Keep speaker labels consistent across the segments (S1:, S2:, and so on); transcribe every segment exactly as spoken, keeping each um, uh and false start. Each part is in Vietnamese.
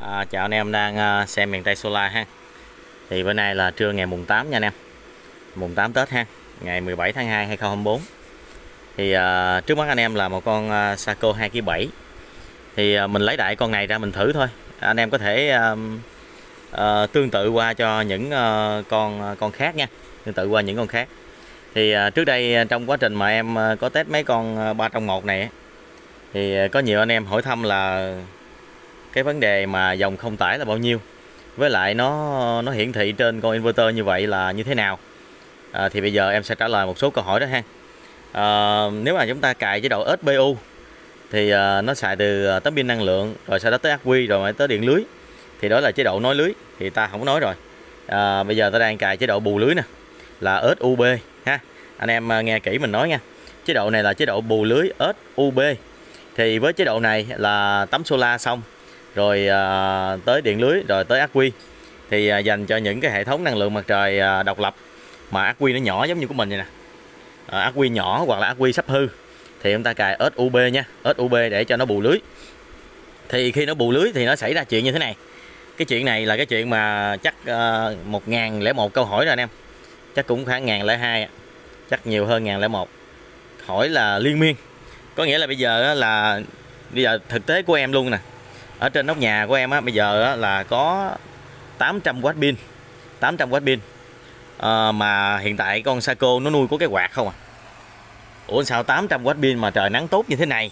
S1: À, chào anh em đang uh, xem miền Tây Solar ha. Thì bữa nay là trưa ngày mùng tám nha anh em. Mùng tám Tết ha, ngày mười bảy tháng hai hai nghìn không trăm hai mươi tư. Thì uh, trước mắt anh em là một con uh, Saco hai ki bảy. Thì uh, mình lấy đại con này ra mình thử thôi. Anh em có thể uh, uh, tương tự qua cho những uh, con uh, con khác nha. Tương tự qua những con khác. Thì uh, trước đây trong quá trình mà em uh, có test mấy con uh, ba trong một này thì uh, có nhiều anh em hỏi thăm là cái vấn đề mà dòng không tải là bao nhiêu, với lại nó nó hiển thị trên con inverter như vậy là như thế nào. À, thì bây giờ em sẽ trả lời một số câu hỏi đó ha. À, nếu mà chúng ta cài chế độ ét pê u thì à, nó xài từ tấm pin năng lượng, rồi sau đó tới ắc quy, rồi mới tới điện lưới, thì đó là chế độ nối lưới, thì ta không nói rồi. À, bây giờ ta đang cài chế độ bù lưới nè, là ét u bê ha. Anh em nghe kỹ mình nói nha, chế độ này là chế độ bù lưới ét u bê. Thì với chế độ này là tấm solar xong rồi à, tới điện lưới, rồi tới ắc quy, thì à, dành cho những cái hệ thống năng lượng mặt trời à, độc lập mà ắc quy nó nhỏ giống như của mình vậy nè, à, ắc quy nhỏ hoặc là ắc quy sắp hư, thì chúng ta cài ét u bê nha, ét u bê để cho nó bù lưới. Thì khi nó bù lưới thì nó xảy ra chuyện như thế này. Cái chuyện này là cái chuyện mà chắc uh, một nghìn lẻ một câu hỏi rồi anh em, chắc cũng khoảng một nghìn lẻ hai, chắc nhiều hơn một nghìn lẻ một hỏi là liên miên. Có nghĩa là bây giờ là bây giờ thực tế của em luôn nè, ở trên nóc nhà của em á, bây giờ á, là có tám trăm oát pin, tám trăm oát pin, à, mà hiện tại con Saco nó nuôi có cái quạt không à. Ủa sao tám trăm oát pin mà trời nắng tốt như thế này,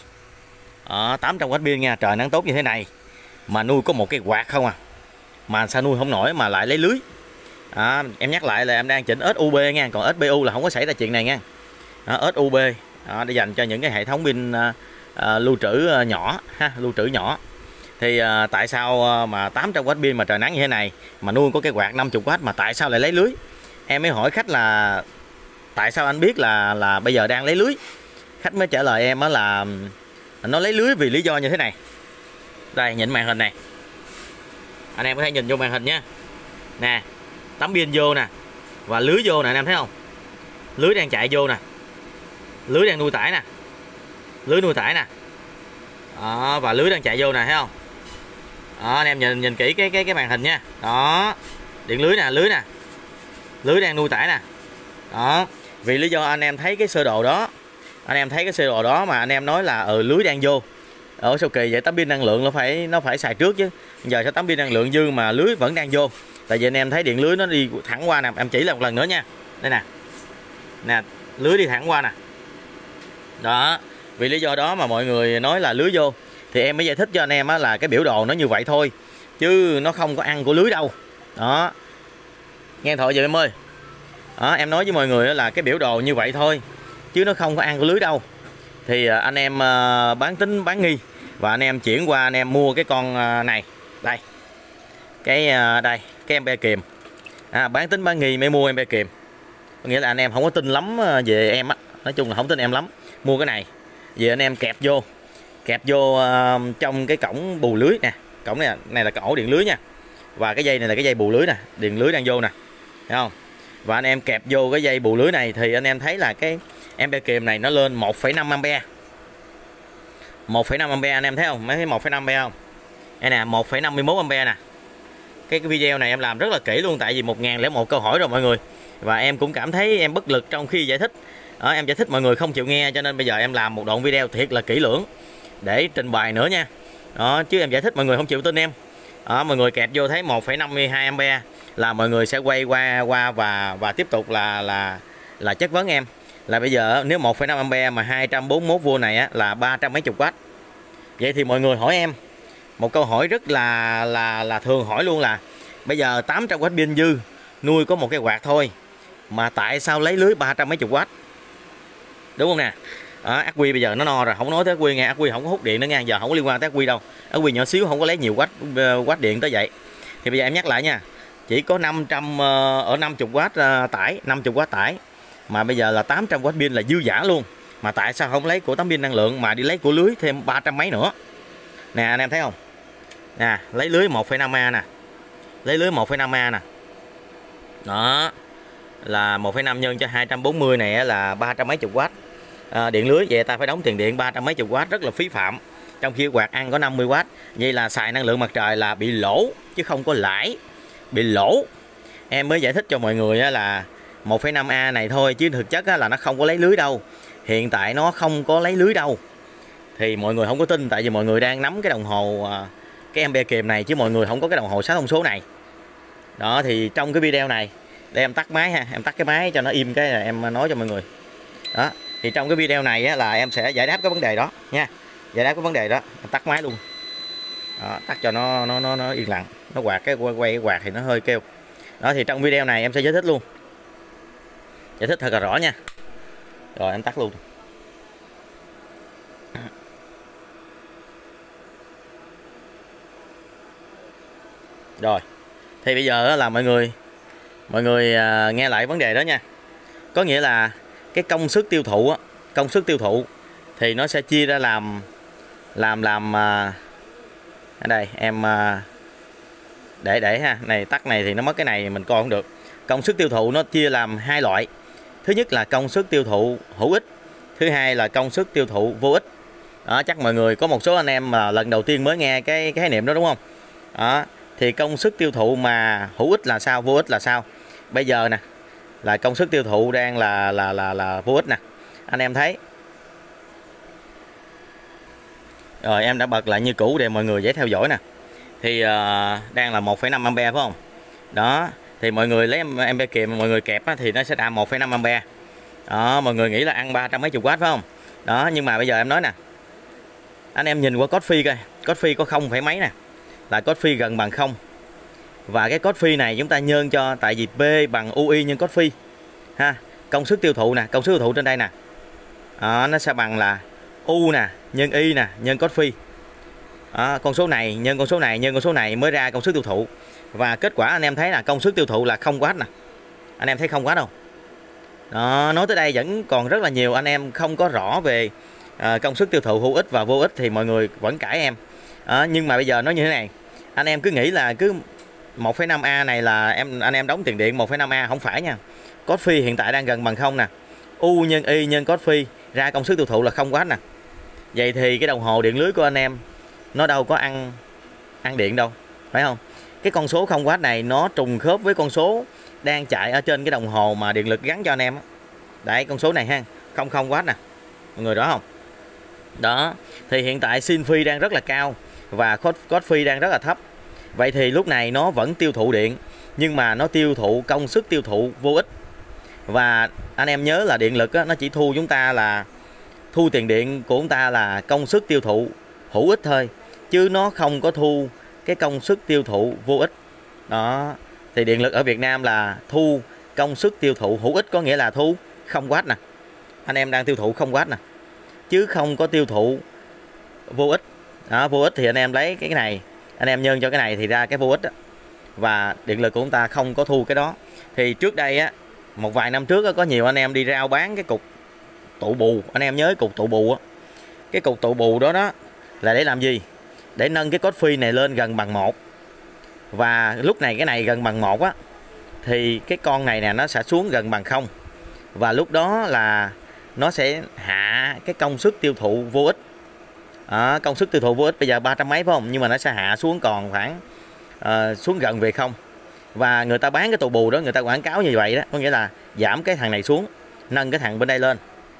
S1: à, tám trăm oát pin nha, trời nắng tốt như thế này mà nuôi có một cái quạt không à, mà sao nuôi không nổi mà lại lấy lưới. À, em nhắc lại là em đang chỉnh ét u bê nha, còn ét pê u là không có xảy ra chuyện này nha. À, ét u bê à, để dành cho những cái hệ thống pin à, à, lưu trữ à, nhỏ ha, lưu trữ nhỏ. Thì à, tại sao mà tám trăm oát pin mà trời nắng như thế này mà nuôi có cái quạt năm mươi oát mà tại sao lại lấy lưới? Em mới hỏi khách là tại sao anh biết là là bây giờ đang lấy lưới? Khách mới trả lời em á là nó lấy lưới vì lý do như thế này. Đây, nhìn màn hình này, anh em có thể nhìn vô màn hình nha. Nè, tấm pin vô nè, và lưới vô nè, anh em thấy không? Lưới đang chạy vô nè, lưới đang nuôi tải nè, lưới nuôi tải nè. Đó, và lưới đang chạy vô nè, thấy không? Đó, anh em nhìn nhìn kỹ cái cái cái màn hình nha. Đó, điện lưới nè, lưới nè, lưới đang nuôi tải nè. Đó, vì lý do anh em thấy cái sơ đồ đó, anh em thấy cái sơ đồ đó mà anh em nói là ừ lưới đang vô. Ở sao kỳ vậy, tấm pin năng lượng nó phải nó phải xài trước chứ. Giờ sao tấm pin năng lượng dư mà lưới vẫn đang vô? Tại vì anh em thấy điện lưới nó đi thẳng qua nè, em chỉ lại một lần nữa nha. Đây nè, nè, lưới đi thẳng qua nè. Đó, vì lý do đó mà mọi người nói là lưới vô, thì em mới giải thích cho anh em á là cái biểu đồ nó như vậy thôi, chứ nó không có ăn của lưới đâu. Đó, nghe thoại vậy em ơi. Đó, em nói với mọi người là cái biểu đồ như vậy thôi, chứ nó không có ăn của lưới đâu. Thì anh em bán tín bán nghi, và anh em chuyển qua anh em mua cái con này. Đây, cái đây, cái em be kìm. À, bán tín bán nghi mới mua em be kìm. Có nghĩa là anh em không có tin lắm về em á, nói chung là không tin em lắm. Mua cái này về anh em kẹp vô, kẹp vô uh, trong cái cổng bù lưới nè. Cổng này này là cái ổ điện lưới nha, và cái dây này là cái dây bù lưới nè, điện lưới đang vô nè, thấy không? Và anh em kẹp vô cái dây bù lưới này thì anh em thấy là cái em be kìm này nó lên một phẩy năm ampe, một phẩy năm ampe, anh em thấy không? Mấy thấy một phẩy năm ampe không? Đây nè, một phẩy năm mươi mốt ampe nè. Cái, cái video này em làm rất là kỹ luôn, tại vì một nghìn lẻ một câu hỏi rồi mọi người, và em cũng cảm thấy em bất lực trong khi giải thích. Đó, em giải thích mọi người không chịu nghe, cho nên bây giờ em làm một đoạn video thiệt là kỹ lưỡng để trình bày nữa nha. Đó, chứ em giải thích mọi người không chịu tin em. Đó, mọi người kẹp vô thấy một phẩy năm mươi hai ampe là mọi người sẽ quay qua qua và và tiếp tục là là là chất vấn em là bây giờ nếu một phẩy năm ampe mà hai trăm bốn mươi mốt vôn này á, là ba trăm mấy chục oát. Vậy thì mọi người hỏi em một câu hỏi rất là là là thường hỏi luôn là bây giờ tám trăm oát pin dư, nuôi có một cái quạt thôi, mà tại sao lấy lưới ba trăm mấy chục oát? Đúng không nè? Đó, ắc quy bây giờ nó no rồi, không nói tới ắc quy nghe, ắc quy không có hút điện nữa nha, giờ không có liên quan tới ắc quy đâu. Ắc quy nhỏ xíu không có lấy nhiều watt watt điện tới vậy. Thì bây giờ em nhắc lại nha, chỉ có năm trăm ở năm mươi oát tải, năm mươi oát tải, mà bây giờ là tám trăm oát pin là dư giả luôn. Mà tại sao không lấy của tấm pin năng lượng mà đi lấy của lưới thêm ba trăm mấy nữa? Nè anh em thấy không? Nè, lấy lưới một phẩy năm a nè. Lấy lưới một phẩy năm a nè. Đó. Là một phẩy năm nhân cho hai trăm bốn mươi này là ba trăm mấy chục oát. À, điện lưới vậy ta phải đóng tiền điện ba trăm mấy chục oát, rất là phí phạm. trong khi quạt ăn có năm mươi oát. Vậy là xài năng lượng mặt trời là bị lỗ chứ không có lãi, bị lỗ. Em mới giải thích cho mọi người là một phẩy năm A này thôi, chứ thực chất là nó không có lấy lưới đâu. Hiện tại nó không có lấy lưới đâu. Thì mọi người không có tin, tại vì mọi người đang nắm cái đồng hồ cái em bê kìm này, chứ mọi người không có cái đồng hồ sáu thông số này. Đó, thì trong cái video này, để em tắt máy ha, em tắt cái máy cho nó im cái là em nói cho mọi người. Đó, thì trong cái video này á, là em sẽ giải đáp cái vấn đề đó nha, giải đáp cái vấn đề đó. Em tắt máy luôn. Đó, tắt cho nó nó nó nó yên lặng, nó quạt cái quay, quay cái quạt thì nó hơi kêu. Đó, thì trong video này em sẽ giải thích luôn, giải thích thật là rõ nha. Rồi em tắt luôn. Rồi, thì bây giờ là mọi người mọi người nghe lại vấn đề đó nha. Có nghĩa là cái công suất tiêu thụ á, công suất tiêu thụ thì nó sẽ chia ra làm làm làm ở đây em để để ha, này tắt này thì nó mất cái này mình coi không được. Công suất tiêu thụ nó chia làm hai loại. Thứ nhất là công suất tiêu thụ hữu ích, thứ hai là công suất tiêu thụ vô ích. Đó, chắc mọi người có một số anh em mà lần đầu tiên mới nghe cái cái khái niệm đó đúng không? Đó, thì công suất tiêu thụ mà hữu ích là sao, vô ích là sao? Bây giờ nè, là công suất tiêu thụ đang là là là là vô ích nè. Anh em thấy. Rồi em đã bật lại như cũ để mọi người dễ theo dõi nè. Thì uh, đang là một phẩy năm ampe phải không? Đó, thì mọi người lấy em em bê kìm mọi người kẹp á, thì nó sẽ đạt một phẩy năm ampe. Đó, mọi người nghĩ là ăn ba trăm mấy chục watt phải không? Đó, nhưng mà bây giờ em nói nè. Anh em nhìn qua code phi coi, code phi có không phải mấy nè. Là code phi gần bằng không. Và cái code phi này chúng ta nhân cho, tại vì P bằng u i nhân code phi. Ha, công suất tiêu thụ nè, công suất tiêu thụ trên đây nè. Đó, nó sẽ bằng là U nè, nhân Y nè, nhân cos phi. Đó, con số này nhân con số này nhân con số này mới ra công suất tiêu thụ. Và kết quả anh em thấy là công suất tiêu thụ là không watt nè. Anh em thấy không watt không? Đó, nói tới đây vẫn còn rất là nhiều anh em không có rõ về uh, công suất tiêu thụ hữu ích và vô ích thì mọi người vẫn cãi em. Đó, nhưng mà bây giờ nói như thế này, anh em cứ nghĩ là cứ một phẩy năm A này là em anh em đóng tiền điện một phẩy năm A, không phải nha. Cos phi hiện tại đang gần bằng không nè. U nhân Y nhân cos phi ra công suất tiêu thụ là không watt nè. Vậy thì cái đồng hồ điện lưới của anh em nó đâu có ăn ăn điện đâu, phải không? Cái con số không watt này nó trùng khớp với con số đang chạy ở trên cái đồng hồ mà điện lực gắn cho anh em á. Đấy, con số này ha, không không watt nè. Mọi người rõ không? Đó, thì hiện tại sin phi đang rất là cao và cos phi đang rất là thấp. Vậy thì lúc này nó vẫn tiêu thụ điện, nhưng mà nó tiêu thụ công suất tiêu thụ vô ích. Và anh em nhớ là điện lực á, nó chỉ thu chúng ta là thu tiền điện của chúng ta là công suất tiêu thụ hữu ích thôi, chứ nó không có thu cái công suất tiêu thụ vô ích. Đó, thì điện lực ở Việt Nam là thu công suất tiêu thụ hữu ích, có nghĩa là thu không watt nè. Anh em đang tiêu thụ không watt nè, chứ không có tiêu thụ vô ích. Đó, vô ích thì anh em lấy cái này, anh em nhân cho cái này thì ra cái vô ích đó. Và điện lực của chúng ta không có thu cái đó. Thì trước đây á, một vài năm trước á, có nhiều anh em đi rao bán cái cục tụ bù. Anh em nhớ cục tụ bù á, cái cục tụ bù đó đó là để làm gì? Để nâng cái cos phi này lên gần bằng một. Và lúc này cái này gần bằng một á, thì cái con này nè nó sẽ xuống gần bằng không. Và lúc đó là nó sẽ hạ cái công suất tiêu thụ vô ích. À, công suất tiêu thụ vô ích bây giờ ba trăm mấy phải không? Nhưng mà nó sẽ hạ xuống còn khoảng uh, xuống gần về không. Và người ta bán cái tụ bù đó, người ta quảng cáo như vậy đó, có nghĩa là giảm cái thằng này xuống, nâng cái thằng bên đây lên.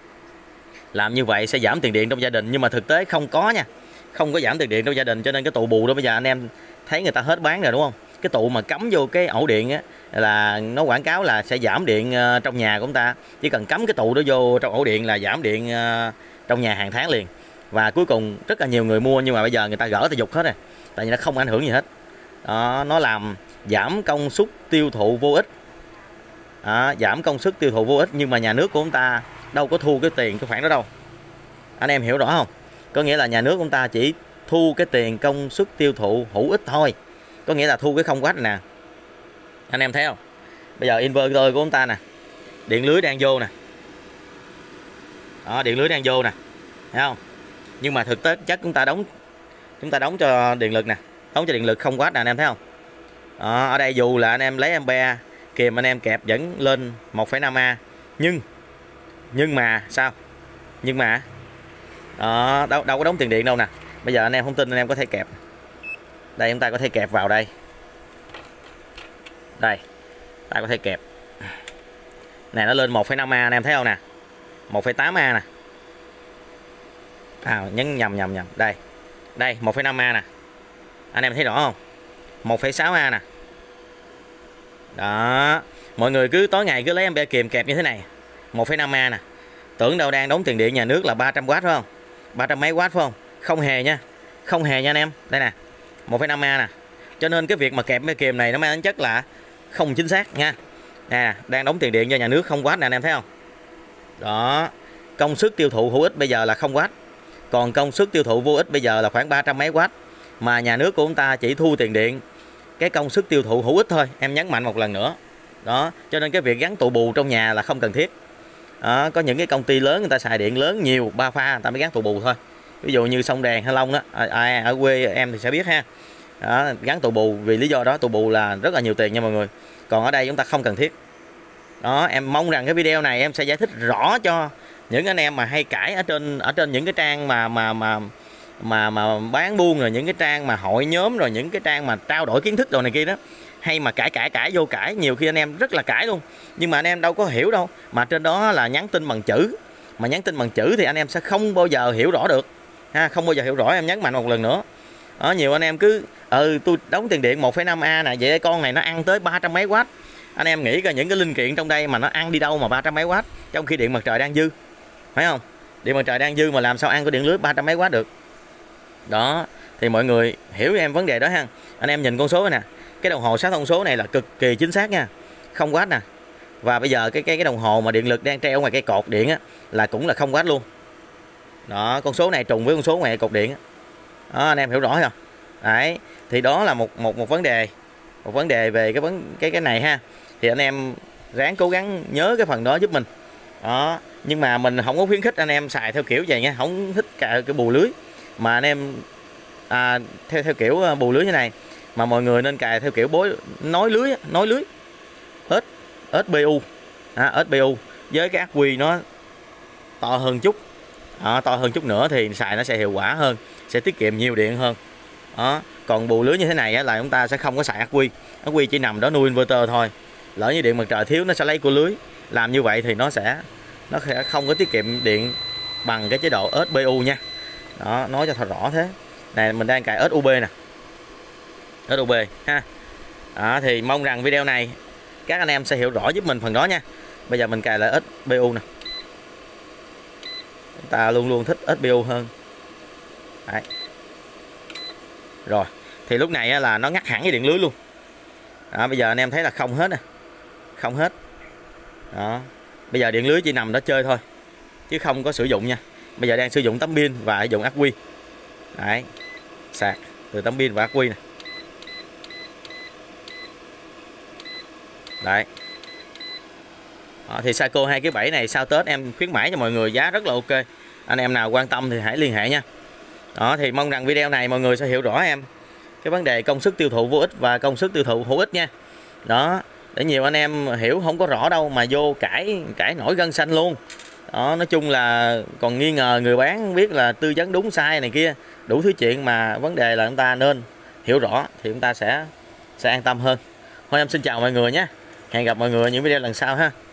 S1: Làm như vậy sẽ giảm tiền điện trong gia đình, nhưng mà thực tế không có nha. Không có giảm tiền điện trong gia đình, cho nên cái tụ bù đó bây giờ anh em thấy người ta hết bán rồi đúng không? Cái tụ mà cắm vô cái ổ điện á là nó quảng cáo là sẽ giảm điện uh, trong nhà của chúng ta. Chỉ cần cắm cái tụ đó vô trong ổ điện là giảm điện uh, trong nhà hàng tháng liền. Và cuối cùng rất là nhiều người mua, nhưng mà bây giờ người ta gỡ tay dục hết rồi, tại vì nó không ảnh hưởng gì hết. Đó, nó làm giảm công suất tiêu thụ vô ích. Đó, giảm công suất tiêu thụ vô ích, nhưng mà nhà nước của chúng ta đâu có thu cái tiền cái khoản đó đâu. Anh em hiểu rõ không? Có nghĩa là nhà nước của chúng ta chỉ thu cái tiền công suất tiêu thụ hữu ích thôi. Có nghĩa là thu cái không watt nè. Anh em thấy không? Bây giờ inverter của chúng ta nè, điện lưới đang vô nè. Đó, điện lưới đang vô nè. Thấy không? Nhưng mà thực tế chắc chúng ta đóng chúng ta đóng cho điện lực nè, đóng cho điện lực không watt nè, anh em thấy không? Đó, ở đây dù là anh em lấy ampere kìm anh em kẹp vẫn lên một phẩy năm A, nhưng nhưng mà sao? Nhưng mà đó, đâu đâu có đóng tiền điện đâu nè. Bây giờ anh em không tin anh em có thể kẹp. Đây chúng ta có thể kẹp vào đây. Đây, ta có thể kẹp. Này nó lên một phẩy năm A anh em thấy không nè. một phẩy tám A nè. À nhấn nhầm nhầm nhầm. Đây. Đây một phẩy năm A nè. Anh em thấy rõ không? một phẩy sáu A nè. Đó. Mọi người cứ tối ngày cứ lấy em be kìm kẹp như thế này. một phẩy năm A nè. Tưởng đâu đang đóng tiền điện nhà nước là ba trăm oát phải không? ba trăm mấy oát phải không? Không hề nha. Không hề nha anh em. Đây nè. một phẩy năm A nè. Cho nên cái việc mà kẹp be kìm này nó mang tính chất là không chính xác nha. Nè, đang đóng tiền điện cho nhà nước không oát nè anh em thấy không? Đó. Công suất tiêu thụ hữu ích bây giờ là không oát. Còn công suất tiêu thụ vô ích bây giờ là khoảng ba trăm mấy oát. Mà nhà nước của chúng ta chỉ thu tiền điện cái công suất tiêu thụ hữu ích thôi. Em nhấn mạnh một lần nữa. Đó, cho nên cái việc gắn tụ bù trong nhà là không cần thiết. Đó, có những cái công ty lớn người ta xài điện lớn nhiều ba pha người ta mới gắn tụ bù thôi. Ví dụ như Sông Đèn hay Long đó, à, ở quê em thì sẽ biết ha. Đó, gắn tụ bù vì lý do đó, tụ bù là rất là nhiều tiền nha mọi người. Còn ở đây chúng ta không cần thiết. Đó, em mong rằng cái video này em sẽ giải thích rõ cho những anh em mà hay cãi ở trên ở trên những cái trang mà mà mà mà mà bán buôn, rồi những cái trang mà hội nhóm, rồi những cái trang mà trao đổi kiến thức đồ này kia đó, hay mà cãi cãi cãi vô cãi, nhiều khi anh em rất là cãi luôn, nhưng mà anh em đâu có hiểu đâu, mà trên đó là nhắn tin bằng chữ, mà nhắn tin bằng chữ thì anh em sẽ không bao giờ hiểu rõ được ha, không bao giờ hiểu rõ. Em nhấn mạnh một lần nữa đó, nhiều anh em cứ ừ tôi đóng tiền điện một phẩy năm A nè, vậy con này nó ăn tới ba trăm mấy oát. Anh em nghĩ coi những cái linh kiện trong đây mà nó ăn đi đâu mà ba trăm mấy oát, trong khi điện mặt trời đang dư, phải không? Điện mặt trời đang dư mà làm sao ăn có điện lưới ba trăm mấy oát được. Đó, thì mọi người hiểu em vấn đề đó ha. Anh em nhìn con số này nè, cái đồng hồ sáu thông số này là cực kỳ chính xác nha, không oát nè. Và bây giờ cái cái cái đồng hồ mà điện lực đang treo ngoài cây cột điện á là cũng là không oát luôn. Đó, con số này trùng với con số ngoài cột điện á. Đó, anh em hiểu rõ không? Đấy, thì đó là một một một vấn đề, một vấn đề về cái vấn cái cái này ha. Thì anh em ráng cố gắng nhớ cái phần đó giúp mình. Đó, nhưng mà mình không có khuyến khích anh em xài theo kiểu vậy nha, không thích cả cái bù lưới, mà anh em à, theo theo kiểu bù lưới như này, mà mọi người nên cài theo kiểu bối nối lưới, nối lưới ét ét pê u, à, ét pê u với cái ắc quy nó to hơn chút, à, to hơn chút nữa thì xài nó sẽ hiệu quả hơn, sẽ tiết kiệm nhiều điện hơn. Đó, còn bù lưới như thế này á, là chúng ta sẽ không có xài ắc quy, ắc quy chỉ nằm đó nuôi inverter thôi. Lỡ như điện mặt trời thiếu nó sẽ lấy của lưới, làm như vậy thì nó sẽ nó sẽ không có tiết kiệm điện bằng cái chế độ ét pê u nha. Đó, nói cho thật rõ thế. Này mình đang cài ét u bê nè, ét u bê ha. Đó, thì mong rằng video này các anh em sẽ hiểu rõ giúp mình phần đó nha. Bây giờ mình cài lại ét pê u nè, chúng ta luôn luôn thích ét pê u hơn. Đấy. Rồi, thì lúc này là nó ngắt hẳn cái điện lưới luôn. Đó, bây giờ anh em thấy là không hết nè, không hết. Đó, bây giờ điện lưới chỉ nằm đó chơi thôi, chứ không có sử dụng nha. Bây giờ đang sử dụng tấm pin và dùng ắc quy. Đấy, sạc từ tấm pin và ắc quy nè. Đấy. Đó, thì Saco hai cái bẫy này sau Tết em khuyến mãi cho mọi người, giá rất là ok. Anh em nào quan tâm thì hãy liên hệ nha. Đó, thì mong rằng video này mọi người sẽ hiểu rõ em cái vấn đề công suất tiêu thụ vô ích và công suất tiêu thụ hữu ích nha. Đó, để nhiều anh em hiểu không có rõ đâu mà vô cãi cãi nổi gân xanh luôn. Đó, nói chung là còn nghi ngờ người bán biết là tư vấn đúng sai này kia, đủ thứ chuyện, mà vấn đề là chúng ta nên hiểu rõ thì chúng ta sẽ sẽ an tâm hơn. Thôi em xin chào mọi người nhé, hẹn gặp mọi người ở những video lần sau ha.